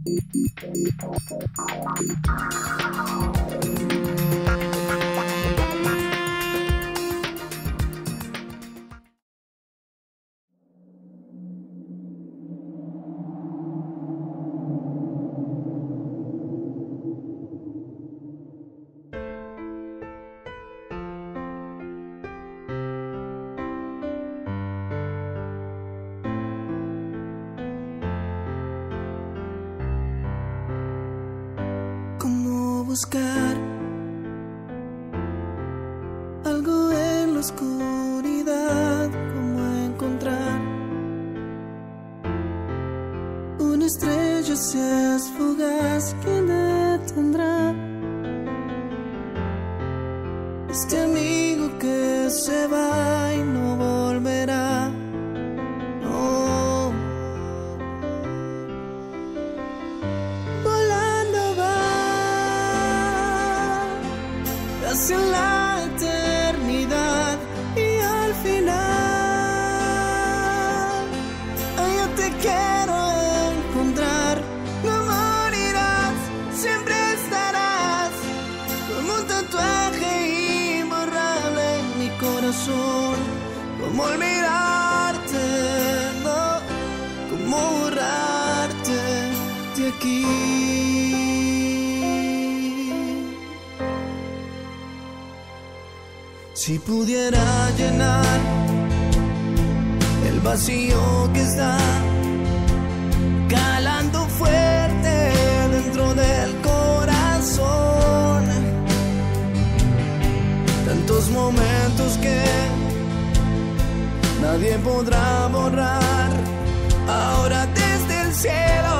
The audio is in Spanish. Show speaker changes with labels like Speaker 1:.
Speaker 1: Buscar algo en la oscuridad, como encontrar una estrella si es fugaz. ¿Quién detendrá este amigo que se va y no volverá? No, volando va hacia la eternidad y al final, ay, yo te quiero encontrar. No morirás, siempre estarás como un tatuaje imborrable en mi corazón. ¿Cómo olvidarte? No, ¿cómo borrarte de aquí? Si pudiera llenar el vacío que está calando fuerte dentro del corazón, tantos momentos que nadie podrá borrar, ahora desde el cielo